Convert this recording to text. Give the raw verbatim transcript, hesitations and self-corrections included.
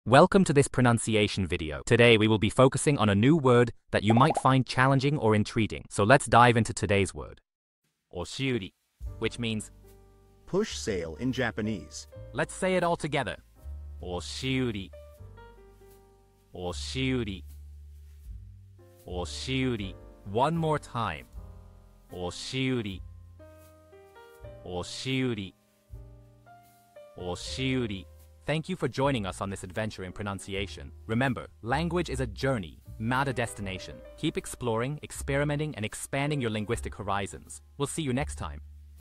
Welcome to this pronunciation video. Today we will be focusing on a new word that you might find challenging or intriguing. So let's dive into today's word. Oshiuri, which means push sale in Japanese. Let's say it all together. Oshiuri. Oshiuri. Oshiuri. One more time. Oshiuri. Oshiuri. Oshiuri. Thank you for joining us on this adventure in pronunciation. Remember, language is a journey, not a destination. Keep exploring, experimenting, and expanding your linguistic horizons. We'll see you next time.